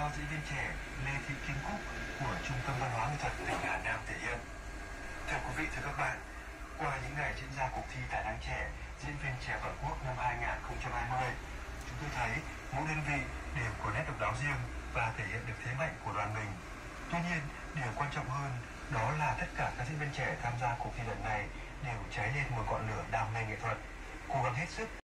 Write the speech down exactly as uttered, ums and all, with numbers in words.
do diễn viên trẻ Lê Thị Kim Cúc của Trung tâm Văn hóa Nghệ thuật tỉnh Hà Nam thể hiện. Thưa quý vị, thưa các bạn, qua những ngày diễn ra cuộc thi tài năng trẻ diễn viên trẻ toàn quốc năm hai không hai không, chúng tôi thấy mỗi đơn vị đều có nét độc đáo riêng và thể hiện được thế mạnh của đoàn mình. Tuy nhiên, điều quan trọng hơn đó là tất cả các diễn viên trẻ tham gia cuộc thi lần này đều cháy lên một ngọn lửa đam mê nghệ thuật, cố gắng hết sức